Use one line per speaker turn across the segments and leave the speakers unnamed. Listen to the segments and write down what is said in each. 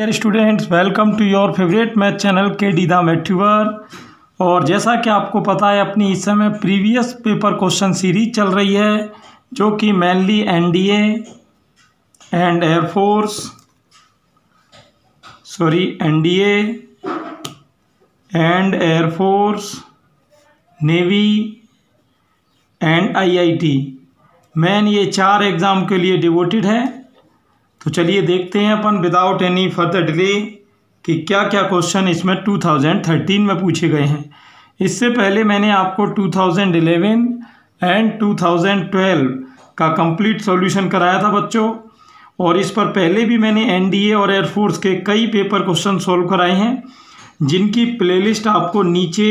Dear students, welcome to your favourite math channel के डी द मैथ्यूअर। और जैसा कि आपको पता है, अपनी इस समय प्रीवियस पेपर क्वेश्चन सीरीज चल रही है जो कि mainly NDA and air force NDA and air force, navy and IIT main, ये 4 एग्ज़ाम के लिए डिवोटेड है। तो चलिए देखते हैं अपन विदाउट एनी फर्दर डिले कि क्या क्या क्वेश्चन इसमें 2013 में पूछे गए हैं। इससे पहले मैंने आपको 2011 एंड 2012 का कंप्लीट सॉल्यूशन कराया था बच्चों, और इस पर पहले भी मैंने एनडीए और एयरफोर्स के कई पेपर क्वेश्चन सॉल्व कराए हैं, जिनकी प्लेलिस्ट आपको नीचे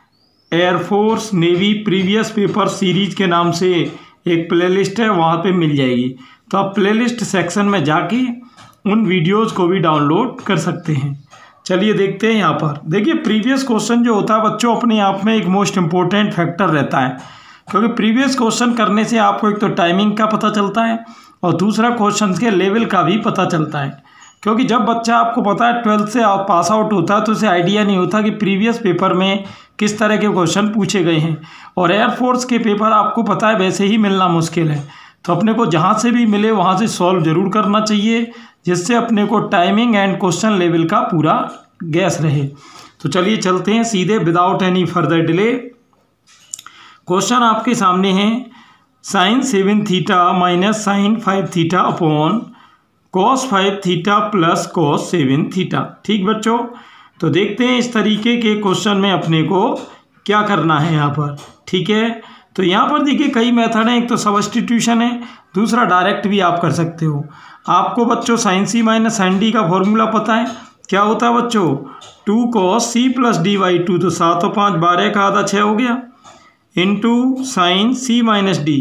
air force navy previous paper series के नाम से एक प्लेलिस्ट है, वहाँ पे मिल जाएगी। तो आप प्लेलिस्ट सेक्शन में जाके उन वीडियोस को भी डाउनलोड कर सकते हैं। चलिए देखते हैं। यहाँ पर देखिए, प्रीवियस क्वेश्चन जो होता है बच्चों, अपने आप में एक मोस्ट इम्पोर्टेंट फैक्टर रहता है, क्योंकि प्रीवियस क्वेश्चन करने से आपको एक तो टाइमिंग का पता चलता है और दूसरा क्वेश्चन के लेवल का भी पता चलता है। क्योंकि जब बच्चा, आपको पता है, 12th से पास आउट होता है तो उसे आइडिया नहीं होता कि प्रीवियस पेपर में किस तरह के क्वेश्चन पूछे गए हैं। और एयरफोर्स के पेपर आपको पता है वैसे ही मिलना मुश्किल है, तो अपने को जहाँ से भी मिले वहाँ से सॉल्व जरूर करना चाहिए, जिससे अपने को टाइमिंग एंड क्वेश्चन लेवल का पूरा गैस रहे। तो चलिए चलते हैं सीधे without any further delay. Question आपके सामने है, sin 7 theta minus sin 5 theta upon cos 5 theta plus cos 7 theta. ठीक बच्चों, तो देखते हैं इस तरीके के क्वेश्चन में अपने को क्या करना है यहाँ पर। ठीक है, तो यहाँ पर देखिए कई मेथड हैं। एक तो सब्स्टिट्यूशन है, दूसरा डायरेक्ट भी आप कर सकते हो। आपको बच्चों sin c minus sin d का फॉर्मूला पता है, क्या होता है बच्चों? 2 cos c plus D by 2, तो 7 और 5 12 का आधा 6 हो गया, into sin c minus D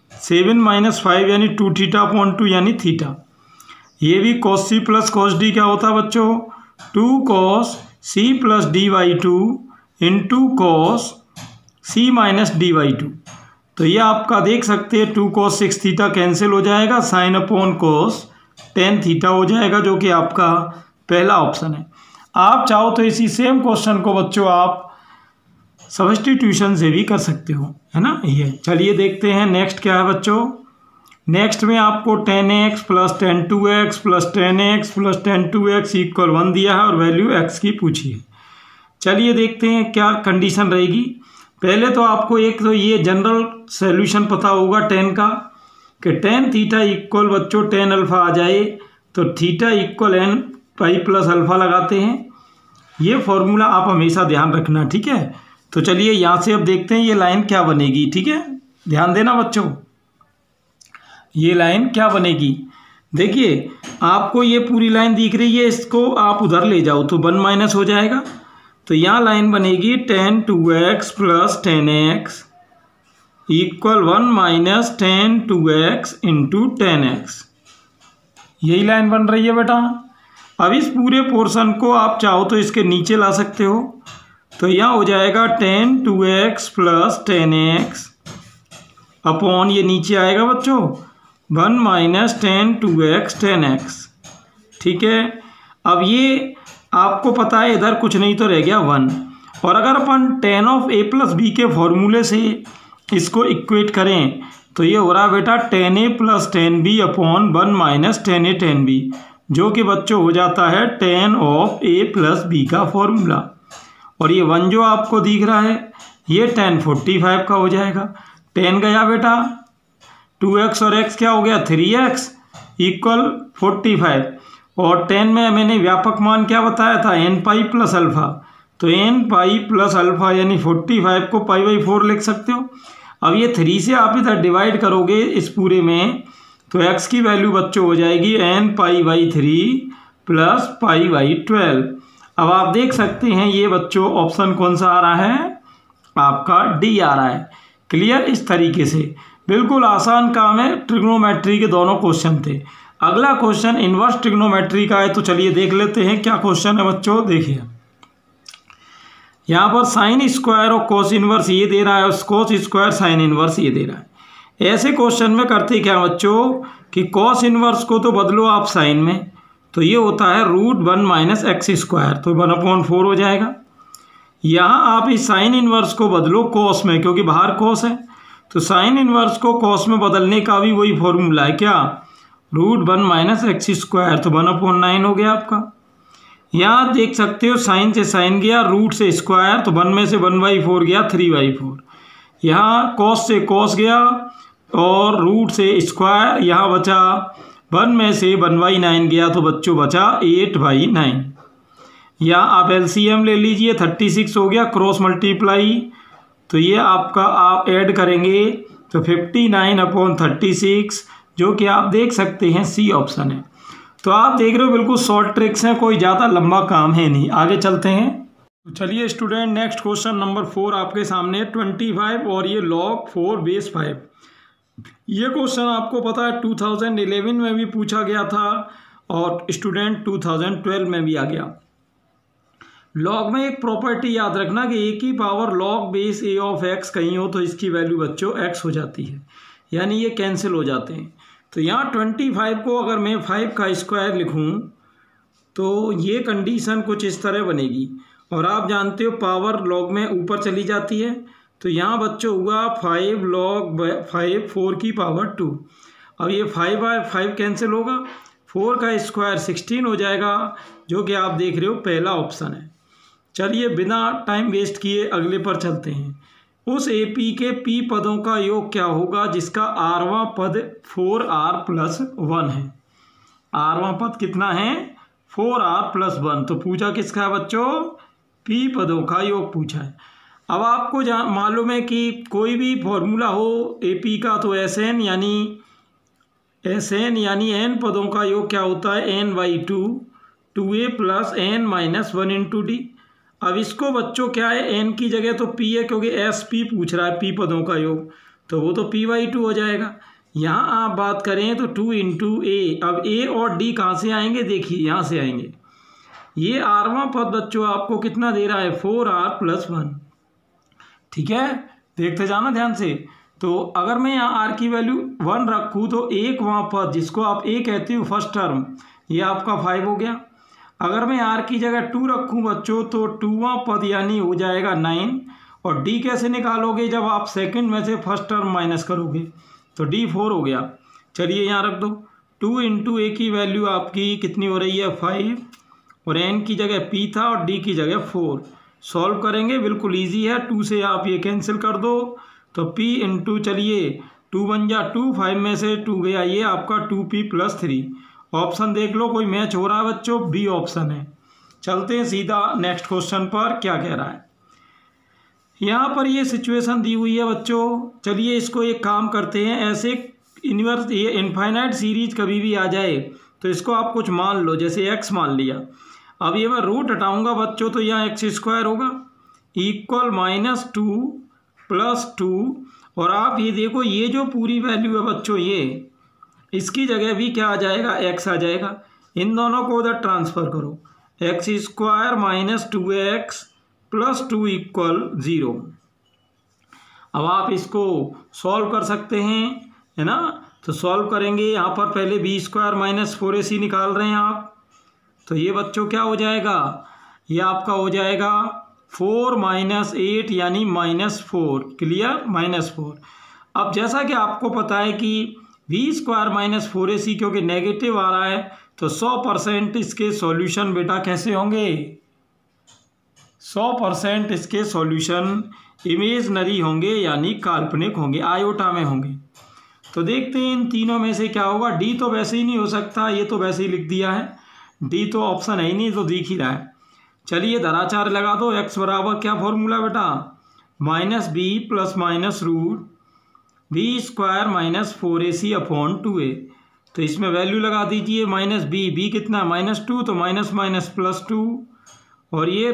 7 minus 5 यानी 2 थीटा अपॉन 2 यानी थीटा। ये भी cos c plus cos d क्या होता है बच्चों? 2 cos c plus D by 2 into cos c minus D by 2। तो ये आपका देख सकते हैं 2 cos 6 थीटा कैंसिल हो जाएगा, साइन अपॉन cos 10 थीटा हो जाएगा, जो कि आपका पहला ऑप्शन है। आप चाहो तो इसी सेम क्वेश्चन को बच्चों आप सब्स्टिट्यूशन से भी कर सकते हो, है ना। ये चलिए देखते हैं नेक्स्ट क्या है बच्चों। नेक्स्ट में आपको 10x plus 10 2x plus 10x plus 10 2x equal 1 दिया है और वैल्यू x की पूछी है। चलिए देखते हैं क्या कंडीशन रहेगी। पहले तो आपको एक तो ये जनरल सॉल्यूशन पता होगा 10 का, कि tan थीटा इक्वल बच्चों tan अल्फ़ा आ जाए तो theta equal n pi plus alpha लगाते हैं। ये फॉर्मूला आप हमेशा ध्यान रखना, ठीक है। तो चलिए यहाँ से अब देखते हैं ये लाइन क्या बनेगी। ठीक है, ध्यान देना बच्चों, ये लाइन क्या बनेगी। देखिए आपको ये पूरी लाइन दिख रही है, इसको आप उधर ले जाओ तो 1 माइनस हो जाएगा। तो यहाँ लाइन बनेगी tan 2x plus 10x equal 1 minus tan 2x into 10x। यही लाइन बन रही है बेटा। अब इस पूरे पोर्शन को आप चाहो तो इसके नीचे ला सकते हो, तो यहाँ हो जाएगा tan 2x plus 10x upon, ये नीचे आएगा बच्चों 1 माइनस tan 2x 10x। ठीक है, अब ये आपको पता है इधर कुछ नहीं तो रह गया 1, और अगर अपन tan of a plus b के फॉर्मूले से इसको इक्वेट करें तो ये हो रहा है बेटा tan a plus tan b upon 1 minus tan a tan b, जो कि बच्चों हो जाता है tan of a plus b का फॉर्मूला। और ये 1 जो आपको दिख रहा है ये tan 45 का हो जाएगा। tan गया बेटा, 2x और x क्या हो गया 3x इक्वल 45, और 10 में मैंने व्यापक मान क्या बताया था n पाई प्लस अल्फ़ा, तो n पाई प्लस अल्फ़ा यानी 45 को पाई बाई 4 लिख सकते हो। अब ये 3 से आप इधर डिवाइड करोगे इस पूरे में, तो x की वैल्यू बच्चों हो जाएगी n pi by 3 plus pi by 12। अब आप देख सकते हैं ये बच्चों ऑप्शन कौन सा आ रहा है, आपका डी आ रहा है। क्लियर, इस तरीके से बिल्कुल आसान काम है। ट्रिग्नोमेट्री के दोनों क्वेश्चन थे। अगला क्वेश्चन इनवर्स ट्रिग्नोमेट्री का है, तो चलिए देख लेते हैं क्या क्वेश्चन है बच्चों। देखिए यहाँ पर साइन स्क्वायर और कोस इनवर्स ये दे रहा है, और कोस स्क्वायर साइन इनवर्स ये दे रहा है। ऐसे क्वेश्चन में करते क्या बच्चों कि कोस इनवर्स को तो बदलो आप साइन में, तो ये होता है √1 माइनस एक्स स्क्वायर, तो 1/4 हो जाएगा। यहाँ आप इस साइन इनवर्स को बदलो कॉस में, क्योंकि बाहर कॉस है, तो साइन इनवर्स को कॉस में बदलने का भी वही फॉर्मूला है, क्या, √1 माइनस एक्स स्क्वायर, तो 1/9 हो गया आपका। यहाँ देख सकते हो साइन से साइन गया, रूट से स्क्वायर, तो 1 में से 1/4 गया 3/4। यहाँ कॉस से कॉस गया और रूट से स्क्वायर, यहाँ बचा 1 में से 1/9 गया, तो बच्चों बचा 8/9। या आप एलसीएम ले लीजिए, 36 हो गया, क्रॉस मल्टीप्लाई, तो ये आपका आप ऐड करेंगे तो 59/36, जो कि आप देख सकते हैं सी ऑप्शन है। तो आप देख रहे हो बिल्कुल शॉर्ट ट्रिक्स हैं, कोई ज़्यादा लंबा काम है नहीं। आगे चलते हैं। तो चलिए स्टूडेंट, नेक्स्ट क्वेश्चन नंबर 4 आपके सामने 25 और ये log 4/5। ये क्वेश्चन आपको पता है 2011 में भी पूछा गया था और स्टूडेंट 2012 में भी आ गया। लॉग में एक प्रॉपर्टी याद रखना कि ए की power log base a of x कहीं हो तो इसकी वैल्यू बच्चों x हो जाती है, यानी ये कैंसिल हो जाते हैं। तो यहाँ 25 को अगर मैं 5 का स्क्वायर लिखूँ तो ये कंडीशन कुछ इस तरह बनेगी, और आप जानते हो पावर log में ऊपर चली जाती है, तो यहाँ बच्चों हुआ 5 log 5 4 की पावर 2। अब ये 5/5 कैंसिल होगा, 4 का स्क्वायर 16 हो जाएगा, जो कि आप देख रहे हो पहला ऑप्शन है। चलिए बिना टाइम वेस्ट किए अगले पर चलते हैं। उस AP के P पदों का योग क्या होगा जिसका rवां पद 4r+1 है। rवां पद कितना है, 4r+1। तो पूछा किसका है बच्चों, P पदों का योग पूछा है। अब आपको मालूम है कि कोई भी फॉर्मूला हो AP का तो SN यानी n पदों का योग क्या होता है, n/2 2a + n-1 × d। अब इसको बच्चों क्या है, n की जगह तो p है, क्योंकि SP पूछ रहा है P पदों का योग, तो वो तो p/2 हो जाएगा। यहाँ आप बात करें तो 2 × a। अब a और d कहाँ से आएंगे, देखिए यहाँ से आएंगे। ये rवां पद बच्चों आपको कितना दे रहा है, 4r+1। ठीक है, देखते जाना ध्यान से। तो अगर मैं यहाँ r की वैल्यू 1 रखूँ तो एक वहाँ पद जिसको आप a कहते हो फर्स्ट टर्म, ये आपका 5 हो गया। अगर मैं r की जगह 2 रखूँ बच्चों तो 2वां पद यानी हो जाएगा 9। और d कैसे निकालोगे, जब आप सेकंड में से फर्स्ट टर्म माइनस करोगे, तो d 4 हो गया। चलिए यहाँ रख दो, 2 × a की वैल्यू आपकी कितनी हो रही है, 5, और n की जगह p था और d की जगह 4। सॉल्व करेंगे, बिल्कुल इजी है, 2 से आप ये कैंसिल कर दो, तो p × चलिए 2 × 1 = 2, 5 में से 2 गया, ये आपका 2p + 3। ऑप्शन देख लो कोई मैच हो रहा है बच्चों, बी ऑप्शन है। चलते हैं सीधा नेक्स्ट क्वेश्चन पर, क्या कह रहा है। यहाँ पर ये सिचुएशन दी हुई है बच्चों। चलिए इसको एक काम करते हैं, ऐसे इनवर्स ये इनफाइनाइट सीरीज कभी भी आ जाए तो इसको आप कुछ मान लो, जैसे x मान लिया। अब ये मैं रूट हटाऊंगा बच्चों, तो यहाँ x² होगा इक्वल -2 + 2। और आप ये देखो, ये जो पूरी वैल्यू है बच्चों, ये इसकी जगह भी क्या आ जाएगा, x आ जाएगा। इन दोनों को उधर ट्रांसफ़र करो, x² - 2x + 2 = 0। अब आप इसको सॉल्व कर सकते हैं, है ना। तो सॉल्व करेंगे, यहाँ पर पहले b² - 4ac निकाल रहे हैं आप, तो ये बच्चों क्या हो जाएगा, ये आपका हो जाएगा 4 - 8 यानी -4। क्लियर, -4। अब जैसा कि आपको पता है कि b² - 4ac क्योंकि नेगेटिव आ रहा है, तो 100% इसके सॉल्यूशन बेटा कैसे होंगे, 100% इसके सॉल्यूशन इमेजनरी होंगे, यानी काल्पनिक होंगे, आयोटा में होंगे। तो देखते हैं इन तीनों में से क्या होगा। d तो वैसे ही नहीं हो सकता, ये तो वैसे ही लिख दिया है, d तो ऑप्शन है ही नहीं, तो दिख ही रहा है। चलिए धराचार लगा दो, x बराबर क्या फॉर्मूला बेटा, -b + -√b² - 4ac/2a। तो इसमें वैल्यू लगा दीजिए, -b कितना, -2, तो +2, और ये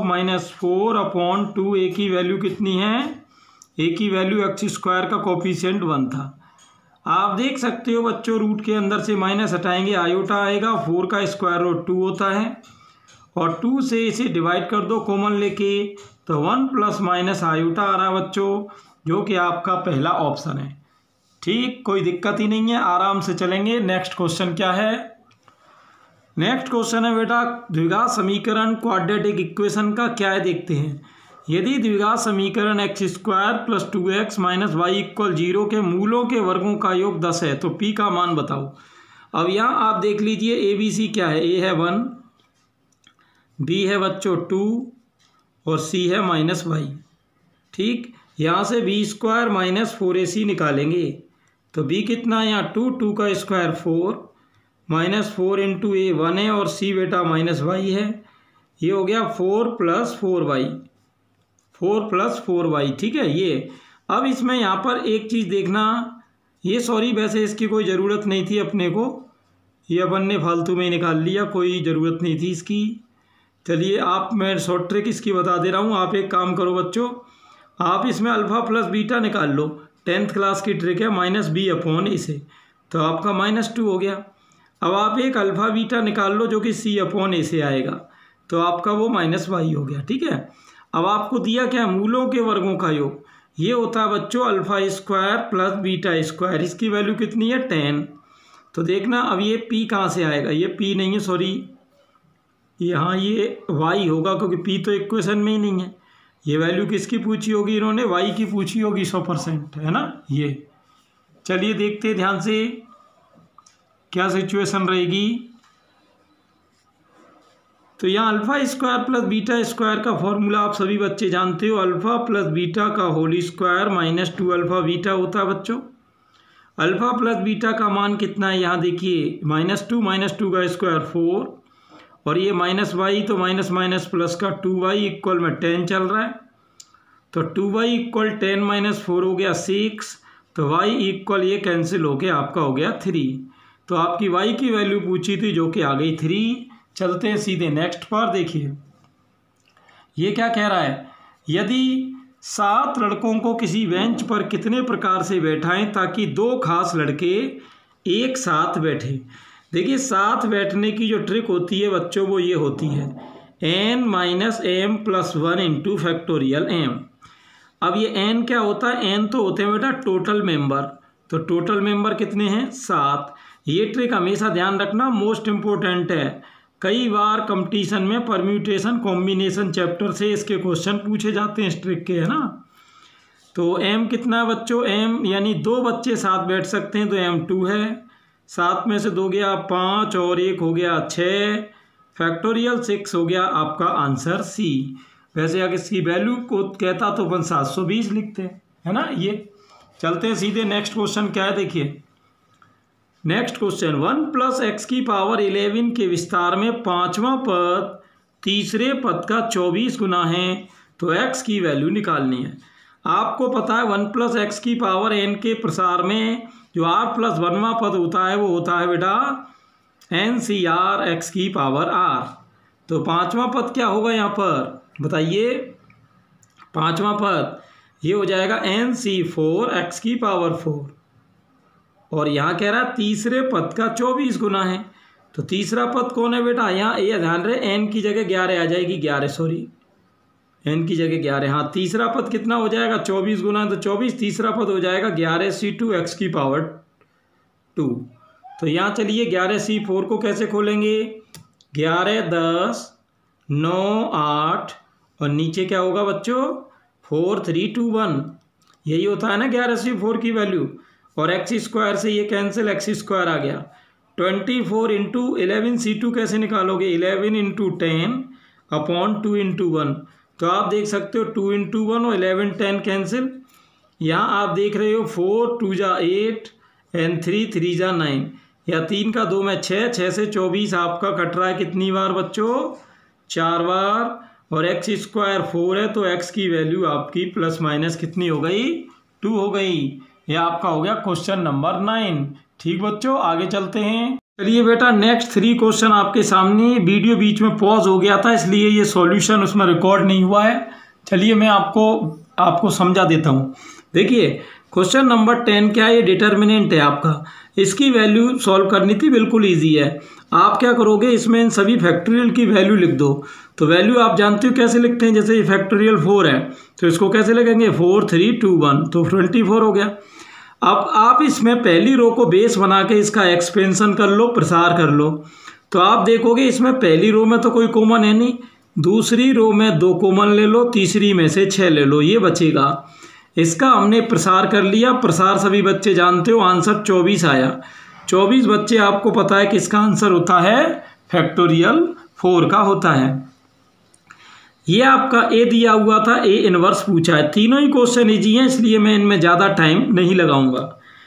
√−4/2a की वैल्यू कितनी है, a की वैल्यू x² का कोफिशिएंट 1 था। आप देख सकते हो बच्चों, रूट के अंदर से माइनस हटाएंगे, आयोटा आएगा, 4 का स्क्वायर रूट 2 होता है, और 2 से इसे डिवाइड कर दो कॉमन लेके, तो 1 ± आयोटा आ रहा है बच्चों, जो कि आपका पहला ऑप्शन है। ठीक, कोई दिक्कत ही नहीं है, आराम से चलेंगे। नेक्स्ट क्वेश्चन क्या है, नेक्स्ट क्वेश्चन है बेटा द्विघात समीकरण क्वाड्रेटिक इक्वेशन का क्या है देखते हैं। यदि द्विघात समीकरण x² + 2x - y = 0 के मूलों के वर्गों का योग 10 है तो p का मान बताओ। अब यहाँ आप देख लीजिए ए बी सी क्या है, a है 1, b है बच्चों 2 और c है -y। ठीक, यहाँ से b² - 4ac निकालेंगे तो b कितना है यहाँ 2 का स्क्वायर 4 -4 × a 1 है और c बेटा -y है। ये हो गया 4 + 4y। ठीक है ये। अब इसमें यहाँ पर एक चीज़ देखना, ये सॉरी वैसे इसकी कोई ज़रूरत नहीं थी अपने को, ये अपन ने फालतू में ही निकाल लिया, कोई ज़रूरत नहीं थी इसकी। चलिए आप, मैं शॉर्ट ट्रिक इसकी बता दे रहा हूँ। आप एक काम करो बच्चों, आप इसमें अल्फ़ा प्लस बीटा निकाल लो, 10th क्लास की ट्रिक है, -b/a से, तो आपका -2 हो गया। अब आप एक अल्फ़ा बीटा निकाल लो जो कि c/a से आएगा, तो आपका वो -y हो गया। ठीक है, अब आपको दिया क्या, मूलों के वर्गों का योग, ये होता है बच्चों α² + β²। इसकी वैल्यू कितनी है 10। तो देखना अब ये p कहाँ से आएगा, ये p नहीं है सॉरी, यहाँ ये y होगा क्योंकि p तो इक्वेशन में ही नहीं है। ये वैल्यू किसकी पूछी होगी, इन्होंने y की पूछी होगी 100%, है ना ये। चलिए देखते ध्यान से क्या सिचुएशन रहेगी। तो यहाँ α² + β² का फॉर्मूला आप सभी बच्चे जानते हो, अल्फ़ा प्लस बीटा का होल स्क्वायर -2α बीटा होता है बच्चों। अल्फ़ा प्लस बीटा का मान कितना है, यहाँ देखिए -2 का स्क्वायर 4 और ये -y तो माइनस प्लस का 2y = 10 चल रहा है, तो 2y = 10 - 4 हो गया 6, तो y = ये कैंसिल हो गया, आपका हो गया 3। तो आपकी y की वैल्यू पूछी थी जो कि आ गई 3। चलते हैं सीधे नेक्स्ट पर। देखिए ये क्या कह रहा है, यदि 7 लड़कों को किसी बेंच पर कितने प्रकार से बैठाएं ताकि 2 खास लड़के एक साथ बैठे। देखिए साथ बैठने की जो ट्रिक होती है बच्चों वो ये होती है n - m + 1 × फैक्टोरियल m। अब ये n क्या होता है, n तो होते हैं बेटा टोटल मेंबर, तो टोटल मेंबर कितने हैं 7। ये ट्रिक हमेशा ध्यान रखना, मोस्ट इम्पोर्टेंट है। कई बार कंपटीशन में परम्यूटेशन कॉम्बिनेशन चैप्टर से इसके क्वेश्चन पूछे जाते हैं इस ट्रिक के, है ना। तो m कितना है बच्चों, m यानी 2 बच्चे साथ बैठ सकते हैं तो m 2 है, 7 में से 2 गया 5 और 1 हो गया 6, फैक्टोरियल 6 हो गया आपका आंसर C। वैसे अगर इसकी वैल्यू को कहता तो अपन 720 लिखते हैं, है ना ये। चलते हैं सीधे नेक्स्ट क्वेश्चन क्या है देखिए। नेक्स्ट क्वेश्चन 1 + x⁻11 के विस्तार में 5वां पद तीसरे पद का 24 गुना है तो x की वैल्यू निकालनी है। आपको पता है 1 + x⁻n के प्रसार में जो r + 1वां पद होता है वो होता है बेटा NCR x⁻r। तो 5वां पद क्या होगा यहाँ पर बताइए, 5वां पद ये हो जाएगा NC4 x⁻4 और यहाँ कह रहा है तीसरे पद का 24 गुना है। तो तीसरा पद कौन है बेटा, यहाँ ये ध्यान रहे n की जगह 11 आ जाएगी, 11 सॉरी n की जगह 11। हाँ तीसरा पद कितना हो जाएगा 24 गुना, तो 24, तीसरा पद हो जाएगा 11C2 x⁻2। तो यहाँ चलिए 11C4 को कैसे खोलेंगे, 11 10 9 8 और नीचे क्या होगा बच्चों 4 3 2 1, यही होता है ना 11C4 की वैल्यू। और x² से ये कैंसिल, x² आ गया। 24 × 11C2 कैसे निकालोगे, 11 × 10/2 × 1। तो आप देख सकते हो 2 × 1 और 11 10 कैंसिल। यहाँ आप देख रहे हो 4 2 जा 8 एंड 3 3 जा 9, या 3 का 2 में 6, 6 से 24 आपका कट रहा है कितनी बार बच्चों 4 बार। और x² 4 है तो x की वैल्यू आपकी प्लस माइनस कितनी हो गई 2 हो गई। यह आपका हो गया क्वेश्चन नंबर 9। ठीक बच्चों आगे चलते हैं। चलिए बेटा नेक्स्ट 3 क्वेश्चन आपके सामने, वीडियो बीच में पॉज हो गया था इसलिए ये सॉल्यूशन उसमें रिकॉर्ड नहीं हुआ है। चलिए मैं आपको समझा देता हूँ। देखिए क्वेश्चन नंबर 10 क्या है, ये डिटर्मिनेंट है आपका, इसकी वैल्यू सॉल्व करनी थी, बिल्कुल ईजी है। आप क्या करोगे, इसमें इन सभी फैक्टोरियल की वैल्यू लिख दो। तो वैल्यू आप जानते हो कैसे लिखते हैं, जैसे ये फैक्टोरियल 4 है तो इसको कैसे लिखेंगे 4 3 2 1, तो 24 हो गया। अब आप इसमें पहली रो को बेस बना के इसका एक्सपेंशन कर लो, प्रसार कर लो। तो आप देखोगे इसमें पहली रो में तो कोई कॉमन है नहीं, दूसरी रो में 2 कॉमन ले लो, तीसरी में से 6 ले लो, ये बचेगा। इसका हमने प्रसार कर लिया, प्रसार सभी बच्चे जानते हो, आंसर 24 आया। 24 बच्चे आपको पता है कि इसका आंसर होता है फैक्टोरियल 4 का होता है। ये आपका ए दिया हुआ था, ए इनवर्स पूछा है। तीनों ही क्वेश्चन इजी हैं, इसलिए मैं इनमें ज़्यादा टाइम नहीं लगाऊंगा।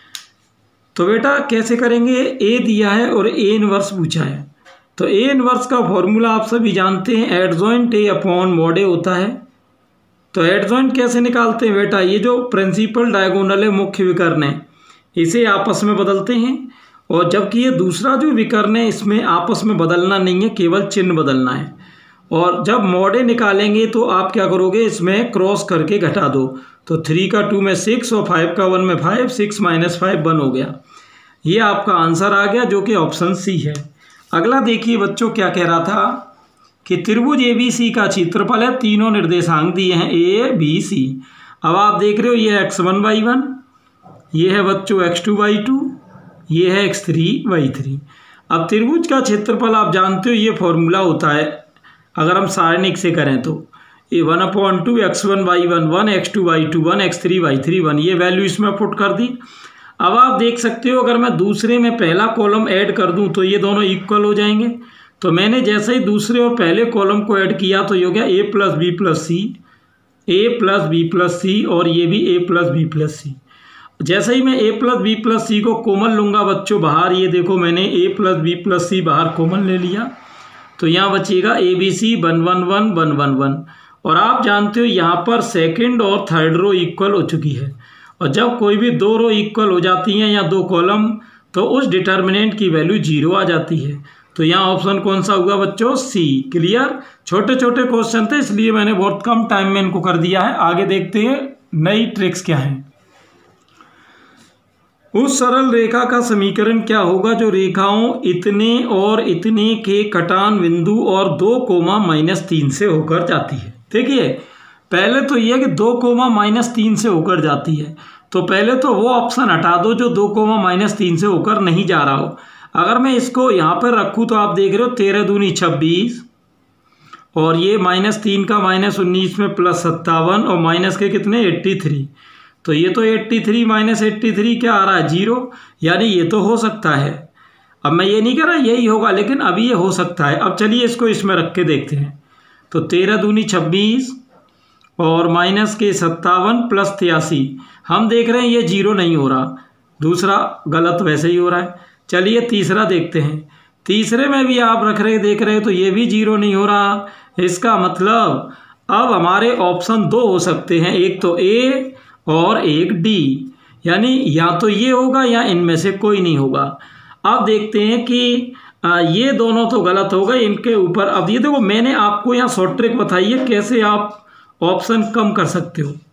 तो बेटा कैसे करेंगे, ए दिया है और ए इनवर्स पूछा है, तो ए इनवर्स का फॉर्मूला आप सभी जानते हैं, adjoint A upon mod A होता है। तो एडजॉइंट कैसे निकालते हैं बेटा, ये जो प्रिंसिपल डायगोनल है, मुख्य विकर्ण है, इसे आपस में बदलते हैं, और जबकि ये दूसरा जो विकर्ण है इसमें आपस में बदलना नहीं है, केवल चिन्ह बदलना है। और जब मॉड ए निकालेंगे तो आप क्या करोगे, इसमें क्रॉस करके घटा दो, तो 3 का 2 में 6 और 5 का 1 में 5, 6 - 5 1 हो गया। ये आपका आंसर आ गया, जो कि ऑप्शन सी है। अगला देखिए बच्चों क्या कह रहा था कि त्रिभुज ABC का क्षेत्रफल है, तीनों निर्देशांक दिए हैं ABC। अब आप देख रहे हो ये x1y1, ये है बच्चों x2y2, ये है x3y3। अब त्रिभुज का क्षेत्रफल आप जानते हो, ये फॉर्मूला होता है अगर हम सारणिक से करें तो ये 1/2 x1y1 1 x2y2 1 x3y3 1, ये वैल्यू इसमें पुट कर दी। अब आप देख सकते हो अगर मैं दूसरे में पहला कॉलम ऐड कर दूं तो ये दोनों इक्वल हो जाएंगे। तो मैंने जैसे ही दूसरे और पहले कॉलम को ऐड किया तो ये हो गया a + b + c, a + b + c, और ये भी a + b + c। जैसे ही मैं a + b + c को कॉमन लूँगा बच्चों बाहर, ये देखो मैंने a + b + c बाहर कॉमन ले लिया, तो यहाँ बचेगा ABC 1 1 1 1 1 1। और आप जानते हो यहाँ पर सेकंड और थर्ड रो इक्वल हो चुकी है, और जब कोई भी 2 रो इक्वल हो जाती हैं या 2 कॉलम, तो उस डिटर्मिनेंट की वैल्यू 0 आ जाती है। तो यहाँ ऑप्शन कौन सा हुआ बच्चों, सी। क्लियर। छोटे छोटे क्वेश्चन थे इसलिए मैंने बहुत कम टाइम में इनको कर दिया है। आगे देखते हैं नई ट्रिक्स क्या है। उस सरल रेखा का समीकरण क्या होगा जो रेखाओं इतने और इतने के कटान बिंदु और 2, -3 से होकर जाती है। देखिए पहले तो यह कि 2, -3 से होकर जाती है, तो पहले तो वो ऑप्शन हटा दो जो 2, -3 से होकर नहीं जा रहा हो। अगर मैं इसको यहाँ पर रखूँ तो आप देख रहे हो 13 दूनी 26, और ये -3 का -19 में +57, और माइनस के कितने 83, तो ये तो 83 - 83 क्या आ रहा है 0, यानी ये तो हो सकता है। अब मैं ये नहीं कह रहा यही होगा, लेकिन अभी ये हो सकता है। अब चलिए इसको इसमें रख के देखते हैं। तो 13 दूनी 26 और माइनस के 57 + 83, हम देख रहे हैं ये 0 नहीं हो रहा, दूसरा गलत वैसे ही हो रहा है। चलिए तीसरा देखते हैं। तीसरे में भी आप रख रहे देख रहे हो तो ये भी 0 नहीं हो रहा। इसका मतलब अब हमारे ऑप्शन 2 हो सकते हैं, एक तो ए और एक डी, यानी या तो ये होगा या इनमें से कोई नहीं होगा। अब देखते हैं कि ये दोनों तो गलत हो गए इनके ऊपर। अब ये देखो मैंने आपको यहाँ शॉर्ट ट्रिक बताई है कैसे आप ऑप्शन कम कर सकते हो।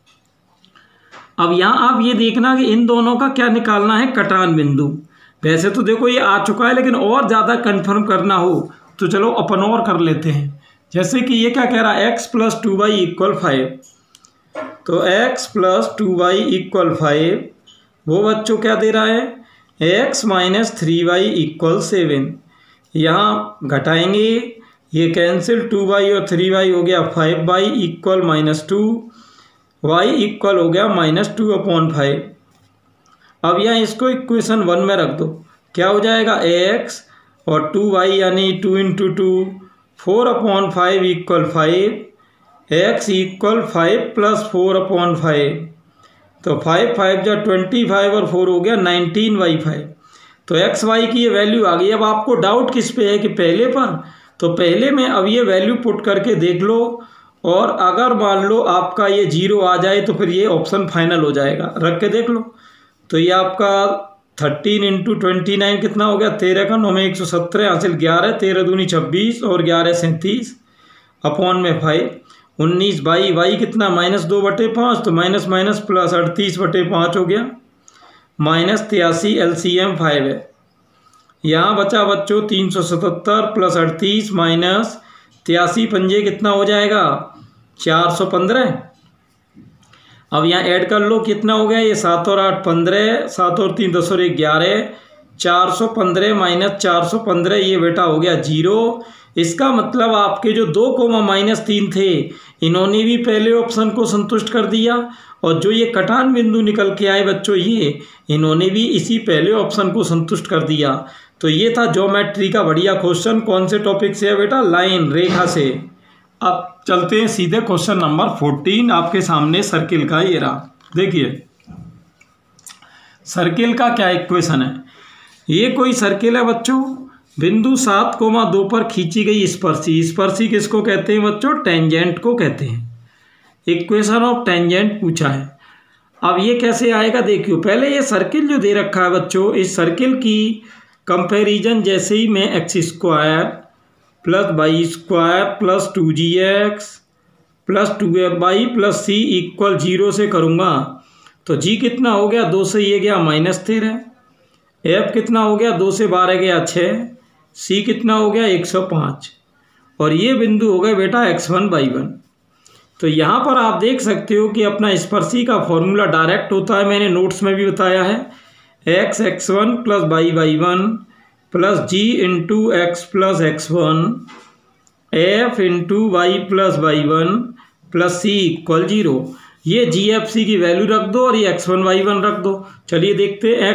अब यहाँ आप ये देखना कि इन दोनों का क्या निकालना है, कटान बिंदु। वैसे तो देखो ये आ चुका है, लेकिन और ज़्यादा कंफर्म करना हो तो चलो अपन और कर लेते हैं। जैसे कि ये क्या कह रहा है, x + 2y = 5, तो x + 2y = 5, वो बच्चों क्या दे रहा है, x - 3y = 7। यहाँ घटाएंगे, ये कैंसिल, 2y और 3y हो गया 5y = -2, y इक्वल हो गया -2/5। अब यहाँ इसको इक्वेशन 1 में रख दो, क्या हो जाएगा, x और 2y यानी 2 × 2 4/5 = 5, x = 5 + 4/5, तो 5 5 जा 25 और 4 हो गया 19/5। तो x y की ये वैल्यू आ गई। अब आपको डाउट किस पे है कि पहले पर, तो पहले में अब ये वैल्यू पुट करके देख लो, और अगर मान लो आपका ये 0 आ जाए तो फिर ये ऑप्शन फाइनल हो जाएगा। रख के देख लो, तो ये आपका 13 × 29 कितना हो गया, 13 का 9 में 117 हासिल 11, 13 दूनी 26 और 11 37 अपॉन में 5, 19 y कितना -2/5, तो माइनस प्लस 38/5 हो गया, -83 LCM 5 है। यहाँ बचा बच्चों 377 + 38 -83 पंजे कितना हो जाएगा 415। अब यहाँ ऐड कर लो कितना हो गया, ये 7 और 8 15, 7 और 3 10 और 1 11, 415 माइनस 415 ये बेटा हो गया 0। इसका मतलब आपके जो 2 कोमा -3 थे इन्होंने भी पहले ऑप्शन को संतुष्ट कर दिया, और जो ये कटान बिंदु निकल के आए बच्चों ये इन्होंने भी इसी पहले ऑप्शन को संतुष्ट कर दिया। तो ये था ज्योमेट्री का बढ़िया क्वेश्चन। कौन से टॉपिक से है बेटा? लाइन, रेखा से। अब चलते हैं सीधे क्वेश्चन नंबर 14 आपके सामने सर्किल का ये रहा। देखिए सर्किल का क्या इक्वेशन है। ये कोई सर्किल है बच्चों, बिंदु 7,2 पर खींची गई स्पर्शी। स्पर्शी किसको कहते हैं बच्चों? टेंजेंट को कहते हैं। इक्वेशन ऑफ टेंजेंट पूछा है। अब ये कैसे आएगा देखियो, पहले ये सर्किल जो दे रखा है बच्चों, इस सर्किल की कंपैरिजन जैसे ही मैं x² + y² + 2gx + 2fy + c = 0 से करूँगा तो g कितना हो गया? 2 से ये गया -13, f कितना हो गया? 2 से 12 गया 6, c कितना हो गया? 105, और ये बिंदु हो गए बेटा x1 y1। तो यहाँ पर आप देख सकते हो कि अपना स्पर्शी का फॉर्मूला डायरेक्ट होता है, मैंने नोट्स में भी बताया है, x(x1) + y(y1) + g × x + x1 f × y + y1 + c = 0। ये GFC की वैल्यू रख दो और ये x1 y1 रख दो। चलिए देखते हैं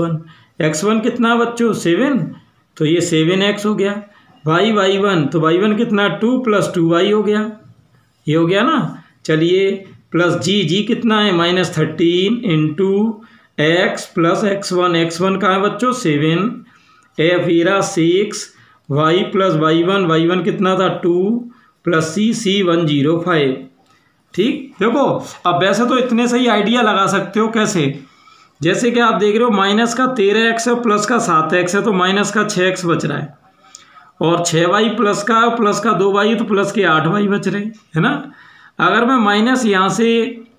x1 कितना बच्चों? 7, तो ये 7x हो गया। y1 तो y1 कितना? 2 + 2y हो गया, ये हो गया ना। चलिए प्लस g कितना है? -13 × x + x1 कहाँ है बच्चों? 7, f ये रहा 6, y + y1 कितना था? 2 + c 105। ठीक, देखो अब वैसे तो इतने से ही आइडिया लगा सकते हो। कैसे? जैसे कि आप देख रहे हो माइनस का 13x है, प्लस का 7x है, तो माइनस का 6x बच रहा है, और 6y प्लस का 2y तो प्लस के 8y बच रहे है ना। अगर मैं माइनस यहाँ से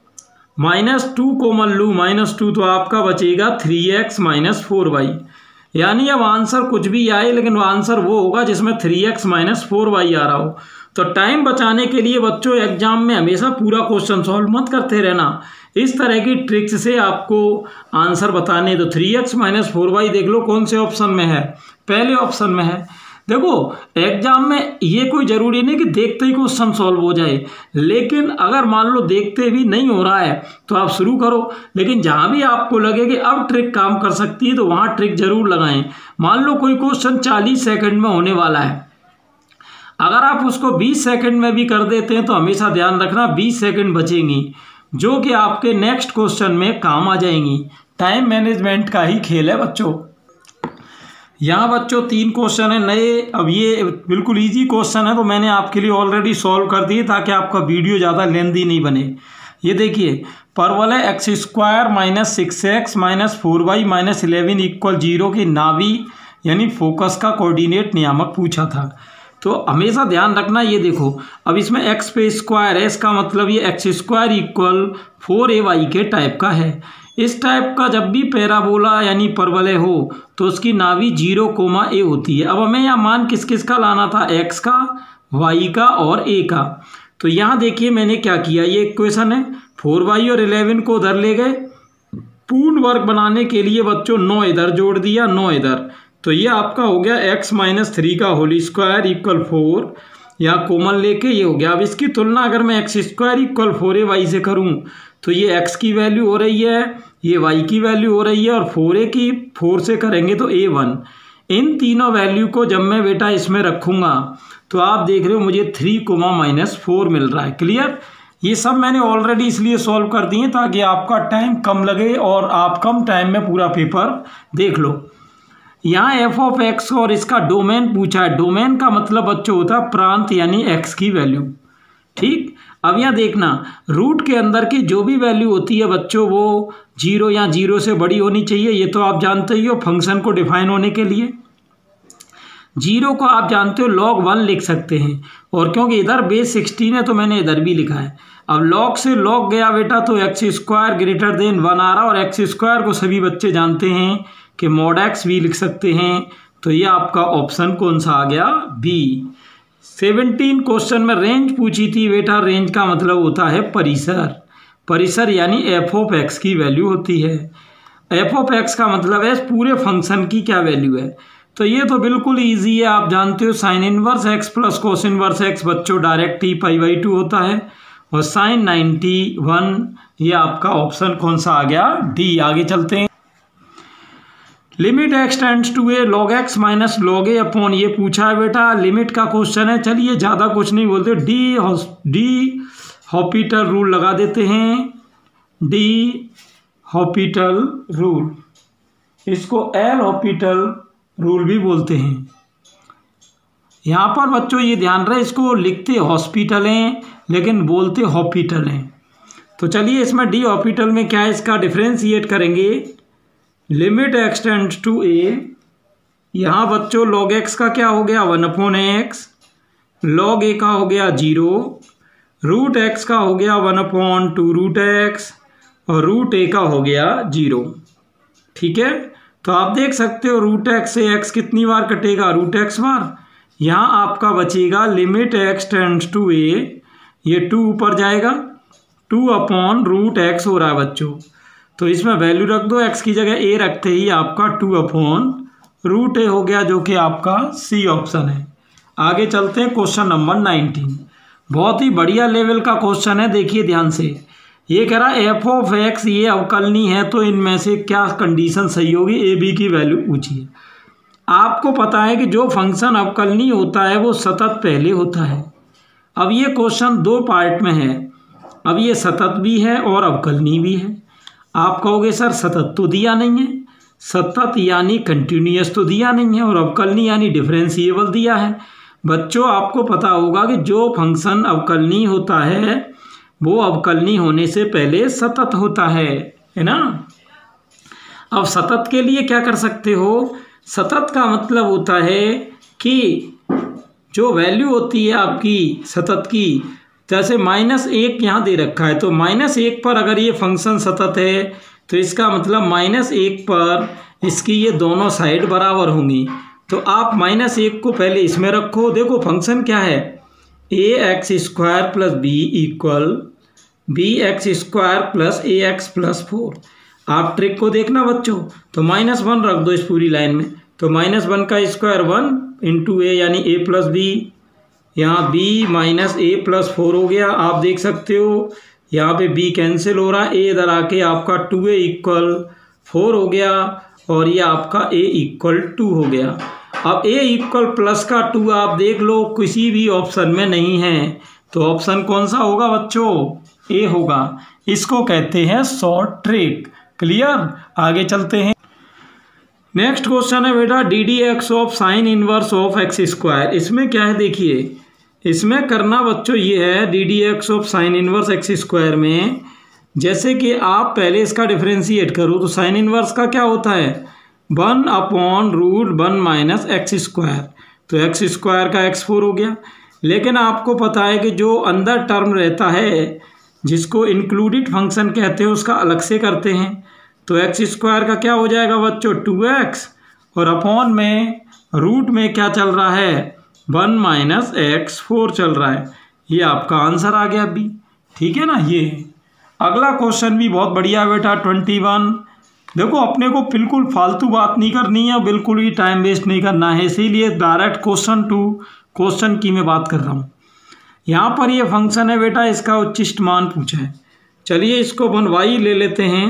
-2 कॉमन लूँ, -2 तो आपका बचेगा 3x - 4y। यानी अब आंसर कुछ भी आए लेकिन वो आंसर वो होगा जिसमें 3x - 4y आ रहा हो। तो टाइम बचाने के लिए बच्चों एग्जाम में हमेशा पूरा क्वेश्चन सॉल्व मत करते रहना, इस तरह की ट्रिक्स से आपको आंसर बताने। तो 3x - 4y देख लो कौन से ऑप्शन में है? पहले ऑप्शन में है। देखो एग्जाम में ये कोई ज़रूरी नहीं कि देखते ही क्वेश्चन सॉल्व हो जाए, लेकिन अगर मान लो देखते भी नहीं हो रहा है तो आप शुरू करो, लेकिन जहाँ भी आपको लगे कि अब ट्रिक काम कर सकती है तो वहाँ ट्रिक जरूर लगाएं। मान लो कोई क्वेश्चन 40 सेकंड में होने वाला है, अगर आप उसको 20 सेकंड में भी कर देते हैं तो हमेशा ध्यान रखना 20 सेकंड बचेंगी जो कि आपके नेक्स्ट क्वेश्चन में काम आ जाएंगी। टाइम मैनेजमेंट का ही खेल है बच्चों। यहाँ बच्चों 3 क्वेश्चन है नए। अब ये बिल्कुल इजी क्वेश्चन है तो मैंने आपके लिए ऑलरेडी सॉल्व कर दिए ताकि आपका वीडियो ज़्यादा लेंथी नहीं बने। ये देखिए परवल है x² - 6x - 4y - 11 = 0 की नाभि यानी फोकस का कोऑर्डिनेट नियामक पूछा था। तो हमेशा ध्यान रखना, ये देखो अब इसमें x पे स्क्वायर है, इसका मतलब ये x² = 4ay के टाइप का है। इस टाइप का जब भी पैराबोला यानी परवलय हो तो उसकी नाभि 0, a होती है। अब हमें यहाँ मान किस किस का लाना था? x का, y का और a का। तो यहाँ देखिए मैंने क्या किया, ये इक्वेशन है, 4y और 11 को उधर ले गए, पूर्ण वर्ग बनाने के लिए बच्चों 9 इधर जोड़ दिया, 9 इधर, तो ये आपका हो गया x - 3 का होल स्क्वायर = 4, यहाँ कॉमन लेके ये हो गया। अब इसकी तुलना अगर मैं x² = 4ay से करूँ तो ये x की वैल्यू हो रही है, ये y की वैल्यू हो रही है, और 4a की 4 से करेंगे तो a1। इन तीनों वैल्यू को जब मैं बेटा इसमें रखूँगा तो आप देख रहे हो मुझे 3, -4 मिल रहा है। क्लियर? ये सब मैंने ऑलरेडी इसलिए सॉल्व कर दिए ताकि आपका टाइम कम लगे और आप कम टाइम में पूरा पेपर देख लो। यहाँ f(x) और इसका डोमेन पूछा है। डोमेन का मतलब बच्चों होता है प्रांत यानी x की वैल्यू। ठीक, अब यहाँ देखना रूट के अंदर की जो भी वैल्यू होती है बच्चों वो 0 या 0 से बड़ी होनी चाहिए, ये तो आप जानते ही हो फंक्शन को डिफाइन होने के लिए। 0 को आप जानते हो log 1 लिख सकते हैं, और क्योंकि इधर बेस 16 है तो मैंने इधर भी लिखा है। अब log से log गया बेटा तो x² > 1 आ रहा, और x² को सभी बच्चे जानते हैं कि mod x भी लिख सकते हैं। तो ये आपका ऑप्शन कौन सा आ गया? बी। 17 क्वेश्चन में रेंज पूछी थी बेटा, रेंज का मतलब होता है परिसर। परिसर यानी f(x) की वैल्यू होती है। एफ ऑफ एक्स का मतलब है पूरे फंक्शन की क्या वैल्यू है। तो ये तो बिल्कुल ईजी है, आप जानते हो sine inverse x plus cos inverse x बच्चों डायरेक्ट ही पाई/2 होता है, और साइन 91 ये आपका ऑप्शन कौन सा आ गया, डी। आगे चलते हैं। Limit x tends to a log x minus log a upon, ये पूछा है बेटा, लिमिट का क्वेश्चन है। चलिए ज़्यादा कुछ नहीं बोलते, डी हॉपिटल रूल लगा देते हैं, डी हॉपिटल रूल, इसको एल हॉपिटल रूल भी बोलते हैं। यहाँ पर बच्चों ये ध्यान रहे, इसको लिखते हॉस्पिटल हैं लेकिन बोलते हॉपिटल हैं। तो चलिए इसमें डी हॉपिटल में क्या है, इसका डिफ्रेंशिएट करेंगे। Limit x tends to a, यहाँ बच्चों लॉग एक्स का क्या हो गया 1/x, लॉग ए का हो गया 0, रूट एक्स का हो गया 1/2 रूट एक्स, और रूट ए का हो गया 0। ठीक है, तो आप देख सकते हो रूट एक्स से एक्स कितनी बार कटेगा, रूट एक्स बार। यहाँ आपका बचेगा limit x tends to a, ये 2 ऊपर जाएगा, 2/√x हो रहा है बच्चों। तो इसमें वैल्यू रख दो, x की जगह a रखते ही आपका 2/√a हो गया, जो कि आपका सी ऑप्शन है। आगे चलते हैं क्वेश्चन नंबर 19, बहुत ही बढ़िया लेवल का क्वेश्चन है, देखिए ध्यान से। ये कह रहा है एफ ऑफ एक्स ये अवकलनी है, तो इनमें से क्या कंडीशन सही होगी, ए बी की वैल्यू पूछिए। आपको पता है कि जो फंक्शन अवकलनी होता है वो सतत पहले होता है। अब ये क्वेश्चन 2 पार्ट में है, अब ये सतत भी है और अवकलनी भी है। आप कहोगे सर सतत तो दिया नहीं है, सतत यानी कंटिन्यूअस तो दिया नहीं है, और अवकलनी यानी डिफरेंशिएबल दिया है। बच्चों आपको पता होगा कि जो फंक्शन अवकलनी होता है वो अवकलनी होने से पहले सतत होता है ना। अब सतत के लिए क्या कर सकते हो, सतत का मतलब होता है कि जो वैल्यू होती है आपकी सतत की, जैसे -1 यहाँ दे रखा है, तो -1 पर अगर ये फंक्शन सतत है तो इसका मतलब -1 पर इसकी ये दोनों साइड बराबर होंगी। तो आप -1 को पहले इसमें रखो, देखो फंक्शन क्या है, ax² + b = bx² + ax+4। आप ट्रिक को देखना बच्चों, तो -1 रख दो इस पूरी लाइन में, तो -1 का स्क्वायर 1 × a यानी a + b, यहाँ b -a+4 हो गया। आप देख सकते हो यहाँ पे b कैंसिल हो रहा है, a इधर आके आपका 2a = 4 हो गया, और ये आपका a = 2 हो गया। अब a = +2 आप देख लो किसी भी ऑप्शन में नहीं है, तो ऑप्शन कौन सा होगा बच्चों, ए होगा। इसको कहते हैं शॉर्ट ट्रिक। क्लियर, आगे चलते हैं। नेक्स्ट क्वेश्चन है बेटा ddx of sine inverse of x²। इसमें क्या है देखिए, इसमें करना बच्चों ये है ddx of sine inverse x² में, जैसे कि आप पहले इसका डिफरेंशिएट करो तो साइन इनवर्स का क्या होता है 1/√1 - x², तो x² का x4 हो गया। लेकिन आपको पता है कि जो अंदर टर्म रहता है जिसको इंक्लूडेड फंक्शन कहते हैं उसका अलग से करते हैं, तो x² का क्या हो जाएगा बच्चों 2x, और अपॉन में रूट में क्या चल रहा है 1 - x4 चल रहा है। ये आपका आंसर आ गया बी। ठीक है ना। ये अगला क्वेश्चन भी बहुत बढ़िया है बेटा 21। देखो अपने को बिल्कुल फालतू बात नहीं करनी है, बिल्कुल भी टाइम वेस्ट नहीं करना है, इसीलिए डायरेक्ट क्वेश्चन टू क्वेश्चन की मैं बात कर रहा हूँ। यहाँ पर ये फंक्शन है बेटा, इसका उच्चिष्ट मान पूछा है। चलिए इसको 1y ले लेते हैं।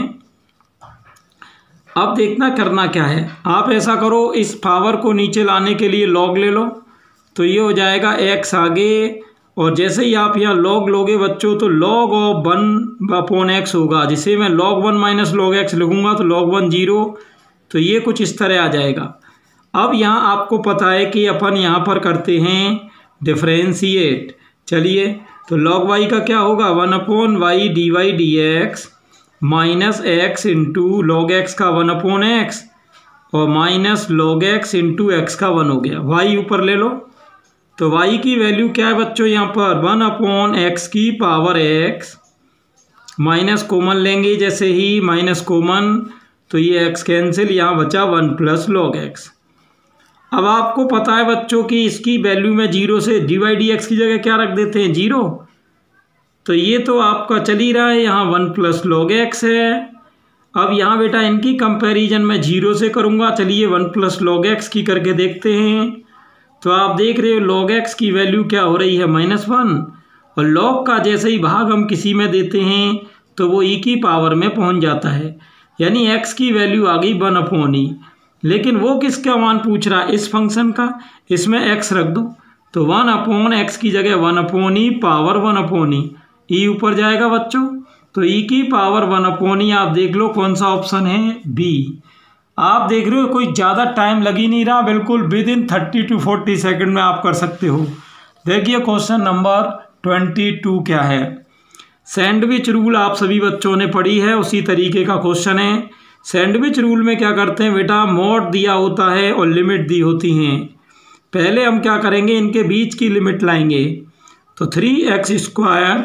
अब देखना करना क्या है, आप ऐसा करो इस पावर को नीचे लाने के लिए log ले लो, तो ये हो जाएगा x आगे, और जैसे ही आप यहाँ log लोगे बच्चों तो log ऑफ 1/x होगा, जिसे मैं log 1 - log x लिखूँगा तो log 1 0, तो ये कुछ इस तरह आ जाएगा। अब यहाँ आपको पता है कि अपन यहाँ पर करते हैं डिफरेंशिएट। चलिए तो log y का क्या होगा 1/y dy dx minus x into log x का 1/x और minus log x into x का 1 हो गया। y ऊपर ले लो, तो y की वैल्यू क्या है बच्चों यहाँ पर 1/x की पावर x, माइनस कॉमन लेंगे, जैसे ही माइनस कॉमन तो ये x कैंसिल, यहाँ बचा 1 + log x। अब आपको पता है बच्चों कि इसकी वैल्यू में 0 से dy dx की जगह क्या रख देते हैं 0, तो ये तो आपका चल ही रहा है, यहाँ 1 + log x है। अब यहाँ बेटा इनकी कंपैरिजन मैं 0 से करूँगा। चलिए 1 प्लस लॉग एक्स की करके देखते हैं। तो आप देख रहे हो लॉग एक्स की वैल्यू क्या हो रही है -1, और लॉग का जैसे ही भाग हम किसी में देते हैं तो वो ई की पावर में पहुँच जाता है, यानी एक्स की वैल्यू आ गई 1/e। लेकिन वो किसका मान पूछ रहा है? इस फंक्शन का। इसमें एक्स रख दो तो 1/x की जगह 1/e पावर 1/e, ई ऊपर जाएगा बच्चों। तो ई की पावर 1/e आप देख लो कौन सा ऑप्शन है, बी। आप देख रहे हो कोई ज़्यादा टाइम लग ही नहीं रहा, बिल्कुल विदिन 30 to 40 सेकंड में आप कर सकते हो। देखिए क्वेश्चन नंबर 22 क्या है। सैंडविच रूल आप सभी बच्चों ने पढ़ी है, उसी तरीके का क्वेश्चन है। सैंडविच रूल में क्या करते हैं बेटा, मॉड दिया होता है और लिमिट दी होती हैं। पहले हम क्या करेंगे, इनके बीच की लिमिट लाएंगे। तो 3x²,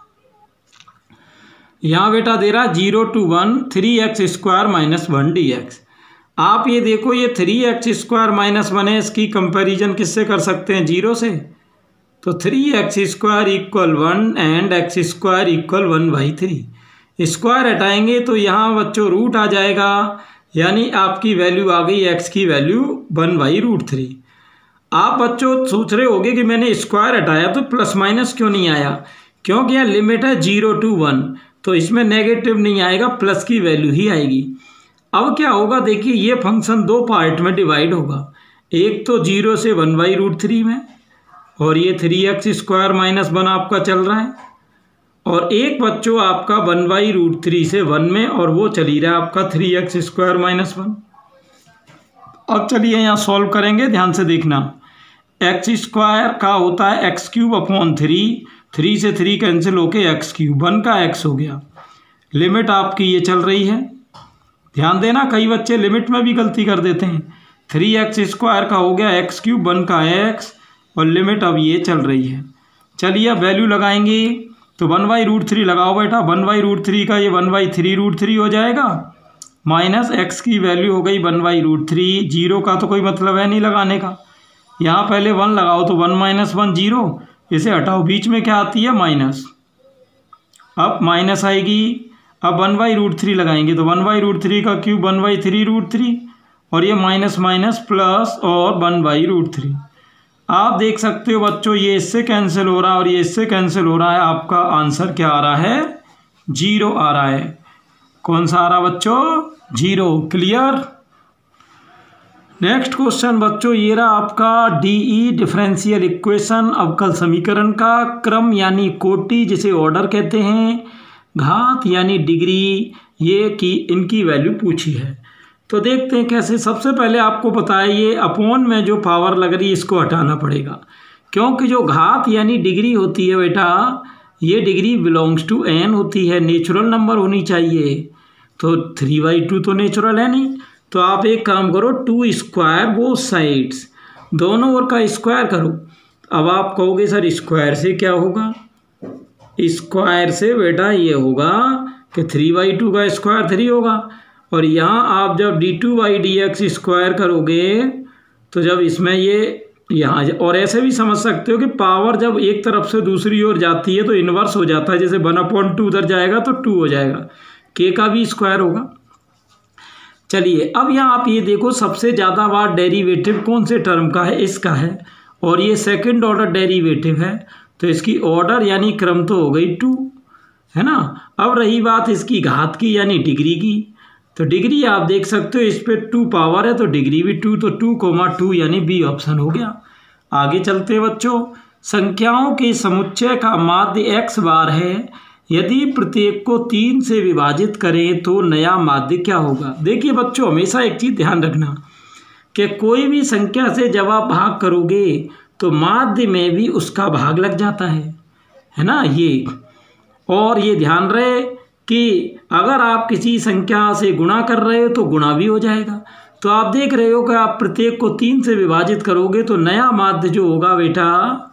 यहाँ बेटा दे रहा 0 to 1 3x² - 1 dx। आप ये देखो ये 3x² - 1 है, इसकी कंपैरिजन किससे कर सकते हैं, 0 से। तो 3x² = 1 एंड x² = 1/3। स्क्वायर हटाएंगे तो यहाँ बच्चों रूट आ जाएगा, यानी आपकी वैल्यू आ गई x की वैल्यू 1/√3। आप बच्चों सोच रहे होंगे कि मैंने स्क्वायर हटाया तो प्लस माइनस क्यों नहीं आया, क्योंकि यहाँ लिमिट है 0 to 1, तो इसमें नेगेटिव नहीं आएगा, प्लस की वैल्यू ही आएगी। अब क्या होगा, देखिए ये फंक्शन दो पार्ट में डिवाइड होगा, एक तो 0 से 1/√3 में, और ये 3x² - 1 आपका चल रहा है, और एक बच्चों आपका 1/√3 से 1 में, और वो चली रहा है आपका 3x² - 1। अब चलिए यहाँ सॉल्व करेंगे, ध्यान से देखना। x² का होता है x³ 3 से 3 कैंसिल होके x³, 1 का x हो गया। लिमिट आपकी ये चल रही है, ध्यान देना कई बच्चे लिमिट में भी गलती कर देते हैं। 3x² का हो गया x³, 1 का x, और लिमिट अब ये चल रही है। चलिए अब वैल्यू लगाएंगे, तो 1/√3 लगाओ बेटा, 1/√3 का ये 1/3√3 हो जाएगा, माइनस x की वैल्यू हो गई 1/√3। 0 का तो कोई मतलब है नहीं लगाने का, यहाँ पहले 1 लगाओ तो 1 - 1 0, इसे हटाओ, बीच में क्या आती है माइनस, अब माइनस आएगी। अब 1/√3 लगाएंगे तो 1/√3 का क्यूब 1/3√3, और ये माइनस माइनस प्लस और 1/√3। आप देख सकते हो बच्चों ये इससे कैंसिल हो रहा है और ये इससे कैंसिल हो रहा है, आपका आंसर क्या आ रहा है, 0 आ रहा है। कौन सा आ रहा बच्चों, 0। क्लियर। नेक्स्ट क्वेश्चन बच्चों ये रहा आपका डीई डिफरेंशियल इक्वेशन, अवकल समीकरण का क्रम यानी कोटि जिसे ऑर्डर कहते हैं, घात यानी डिग्री, ये की इनकी वैल्यू पूछी है। तो देखते हैं कैसे। सबसे पहले आपको पता है ये अपॉन में जो पावर लग रही है इसको हटाना पड़ेगा, क्योंकि जो घात यानी डिग्री होती है बेटा, ये डिग्री बिलोंग्स टू n होती है, नेचुरल नंबर होनी चाहिए। तो 3/2 तो नेचुरल है नहीं, तो आप एक काम करो 2² बोथ साइड्स, दोनों ओर का स्क्वायर करो। अब आप कहोगे सर स्क्वायर से क्या होगा, स्क्वायर से बेटा ये होगा कि 3/2 का स्क्वायर 3 होगा, और यहाँ आप जब d2/dx स्क्वायर करोगे तो जब इसमें ये यहाँ, और ऐसे भी समझ सकते हो कि पावर जब एक तरफ से दूसरी ओर जाती है तो इन्वर्स हो जाता है, जैसे 1/2 उधर जाएगा तो 2 हो जाएगा, k का भी स्क्वायर होगा। चलिए अब यहाँ आप ये देखो सबसे ज़्यादा बार डेरिवेटिव कौन से टर्म का है, इसका है, और ये सेकंड ऑर्डर डेरिवेटिव है, तो इसकी ऑर्डर यानी क्रम तो हो गई 2, है ना। अब रही बात इसकी घात की यानी डिग्री की, तो डिग्री आप देख सकते हो इस पे 2 पावर है तो डिग्री भी 2, तो 2,2 यानी बी ऑप्शन हो गया। आगे चलते हैं बच्चों। संख्याओं के समुच्चय का माध्य x बार है, यदि प्रत्येक को 3 से विभाजित करें तो नया माध्य क्या होगा। देखिए बच्चों हमेशा एक चीज़ ध्यान रखना कि कोई भी संख्या से जब आप भाग करोगे तो माध्य में भी उसका भाग लग जाता है ना ये। और ये ध्यान रहे कि अगर आप किसी संख्या से गुणा कर रहे हो तो गुणा भी हो जाएगा। तो आप देख रहे हो कि आप प्रत्येक को 3 से विभाजित करोगे तो नया माध्य जो होगा बेटा,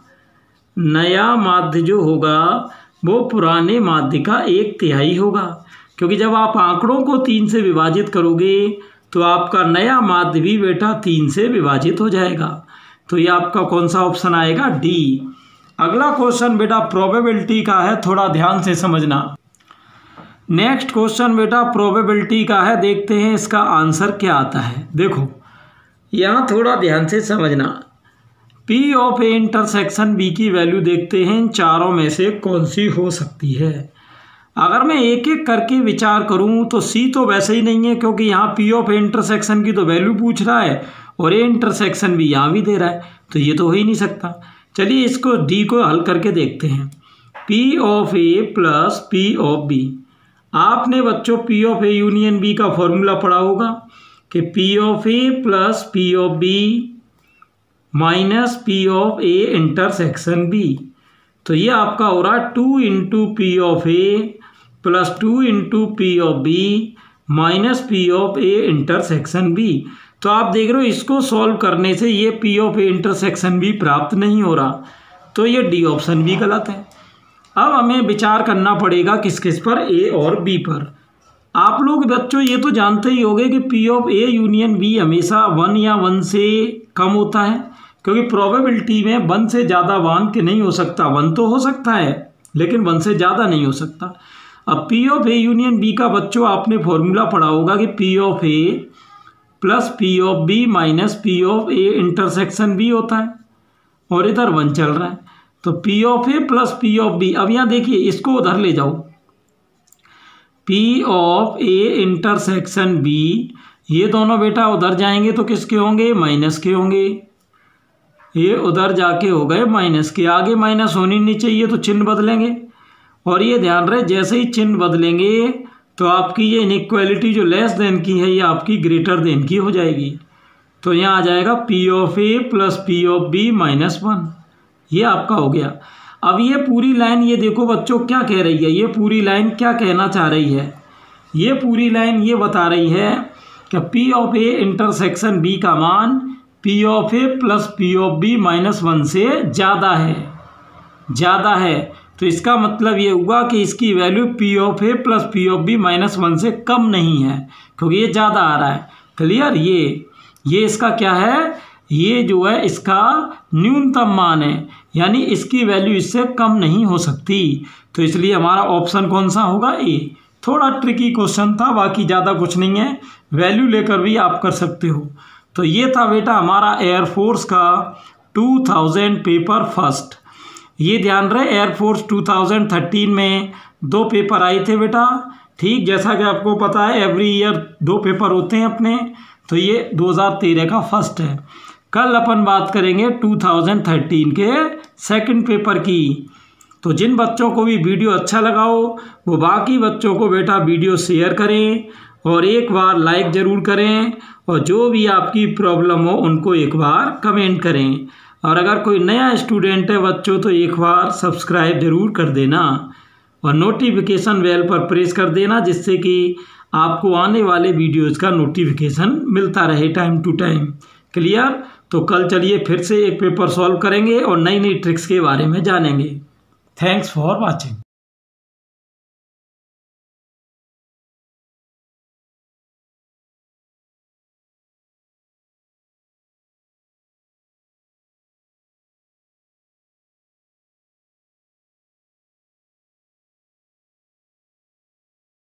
नया माध्य जो होगा वो पुराने माध्य का 1/3 होगा, क्योंकि जब आप आंकड़ों को 3 से विभाजित करोगे तो आपका नया माध्य भी बेटा 3 से विभाजित हो जाएगा। तो ये आपका कौन सा ऑप्शन आएगा, डी। अगला क्वेश्चन बेटा प्रोबेबिलिटी का है, थोड़ा ध्यान से समझना। नेक्स्ट क्वेश्चन बेटा प्रोबेबिलिटी का है, देखते हैं इसका आंसर क्या आता है। देखो यहाँ थोड़ा ध्यान से समझना, P of A intersection B की वैल्यू देखते हैं इन चारों में से कौन सी हो सकती है। अगर मैं एक एक करके विचार करूं तो सी तो वैसे ही नहीं है, क्योंकि यहाँ पी ऑफ ए इंटरसेक्शन की तो वैल्यू पूछ रहा है और ए इंटरसेक्शन भी यहाँ भी दे रहा है, तो ये तो हो ही नहीं सकता। चलिए इसको डी को हल करके देखते हैं। P of A plus P of B, आपने बच्चों P of A union B का फॉर्मूला पढ़ा होगा कि P of A plus P of B minus P of A intersection B, तो ये आपका हो रहा है 2 into P of A plus 2 into P of B minus P of A intersection B. तो आप देख रहे हो इसको सॉल्व करने से ये P of A intersection B प्राप्त नहीं हो रहा, तो ये डी ऑप्शन भी गलत है। अब हमें विचार करना पड़ेगा किस किस पर, ए और बी पर। आप लोग बच्चों ये तो जानते ही होंगे कि P of A union B हमेशा 1 या 1 से कम होता है, क्योंकि प्रोबेबिलिटी में 1 से ज़्यादा मान के नहीं हो सकता। 1 तो हो सकता है लेकिन 1 से ज़्यादा नहीं हो सकता। अब P of A union B का बच्चों आपने फॉर्मूला पढ़ा होगा कि P of A plus P of B minus P of A intersection B होता है, और इधर 1 चल रहा है, तो P of A plus P of B. अब यहाँ देखिए इसको उधर ले जाओ, P of A intersection B, ये दोनों बेटा उधर जाएंगे तो किसके होंगे, माइनस के होंगे। ये उधर जाके हो गए माइनस के, आगे माइनस होनी नहीं चाहिए तो चिन्ह बदलेंगे। और ये ध्यान रहे जैसे ही चिन्ह बदलेंगे तो आपकी ये इनइक्वालिटी जो लेस देन की है ये आपकी ग्रेटर देन की हो जाएगी। तो यहाँ आ जाएगा P of A plus P of B minus 1, ये आपका हो गया। अब ये पूरी लाइन ये देखो बच्चों क्या कह रही है, ये पूरी लाइन क्या कहना चाह रही है, ये पूरी लाइन ये बता रही है कि P of A intersection B का मान P of A plus P of B minus 1 से ज़्यादा है। तो इसका मतलब ये हुआ कि इसकी value P of A plus P of B minus 1 से कम नहीं है, क्योंकि ये ज़्यादा आ रहा है। क्लियर, ये इसका क्या है, ये जो है इसका न्यूनतम मान है, यानी इसकी वैल्यू इससे कम नहीं हो सकती। तो इसलिए हमारा ऑप्शन कौन सा होगा, ए। थोड़ा ट्रिकी क्वेश्चन था, बाकी ज़्यादा कुछ नहीं है, वैल्यू लेकर भी आप कर सकते हो। तो ये था बेटा हमारा एयरफोर्स का 2000 पेपर फर्स्ट। ये ध्यान रहे एयरफोर्स 2013 में 2 पेपर आए थे बेटा, ठीक, जैसा कि आपको पता है एवरी ईयर 2 पेपर होते हैं अपने, तो ये 2013 का फर्स्ट है। कल अपन बात करेंगे 2013 के सेकंड पेपर की। तो जिन बच्चों को भी वीडियो अच्छा लगा हो वो बाकी बच्चों को बेटा वीडियो शेयर करें और एक बार लाइक ज़रूर करें, और जो भी आपकी प्रॉब्लम हो उनको एक बार कमेंट करें। और अगर कोई नया स्टूडेंट है बच्चों तो एक बार सब्सक्राइब ज़रूर कर देना और नोटिफिकेशन बेल पर प्रेस कर देना, जिससे कि आपको आने वाले वीडियोज़ का नोटिफिकेशन मिलता रहे टाइम टू टाइम। क्लियर, तो कल चलिए फिर से एक पेपर सॉल्व करेंगे और नई नई ट्रिक्स के बारे में जानेंगे। Thanks for watching.